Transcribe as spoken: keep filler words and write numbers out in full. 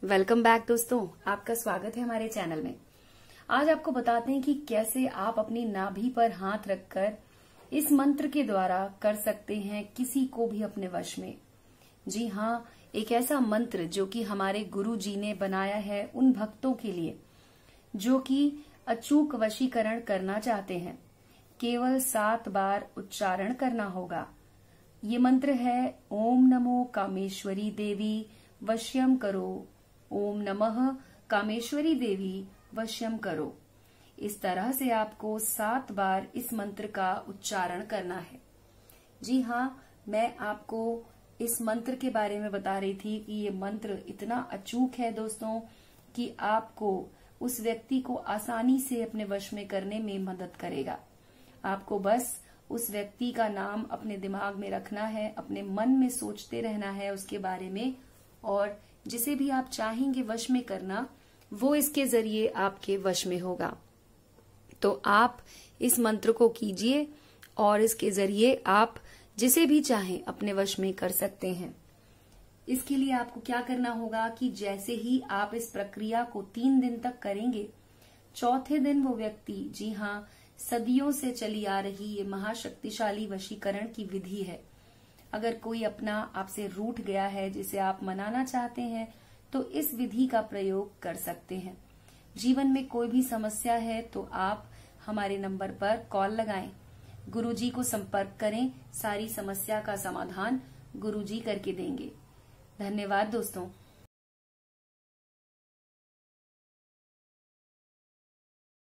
Welcome back दोस्तों, आपका स्वागत है हमारे चैनल में। आज आपको बताते हैं कि कैसे आप अपनी नाभि पर हाथ रखकर इस मंत्र के द्वारा कर सकते हैं किसी को भी अपने वश में। जी हाँ, एक ऐसा मंत्र जो कि हमारे गुरु जी ने बनाया है उन भक्तों के लिए जो कि अचूक वशीकरण करना चाहते हैं। केवल सात बार उच्चारण करना होगा। ये मंत्र है ओम नमो कामेश्वरी देवी वश्यम करो। ओम नमः कामेश्वरी देवी वश्यम करो। इस तरह से आपको सात बार इस मंत्र का उच्चारण करना है। जी हाँ, मैं आपको इस मंत्र के बारे में बता रही थी कि ये मंत्र इतना अचूक है दोस्तों कि आपको उस व्यक्ति को आसानी से अपने वश में करने में मदद करेगा। आपको बस उस व्यक्ति का नाम अपने दिमाग में रखना है, अपने मन में सोचते रहना है उसके बारे में, और जिसे भी आप चाहेंगे वश में करना, वो इसके जरिए आपके वश में होगा। तो आप इस मंत्र को कीजिए और इसके जरिए आप जिसे भी चाहें अपने वश में कर सकते हैं। इसके लिए आपको क्या करना होगा कि जैसे ही आप इस प्रक्रिया को तीन दिन तक करेंगे, चौथे दिन वो व्यक्ति, जी हाँ, सदियों से चली आ रही ये महाशक्तिशाली वशीकरण की विधि है। अगर कोई अपना आपसे रूठ गया है जिसे आप मनाना चाहते हैं तो इस विधि का प्रयोग कर सकते हैं। जीवन में कोई भी समस्या है तो आप हमारे नंबर पर कॉल लगाएं, गुरुजी को संपर्क करें, सारी समस्या का समाधान गुरुजी करके देंगे। धन्यवाद दोस्तों।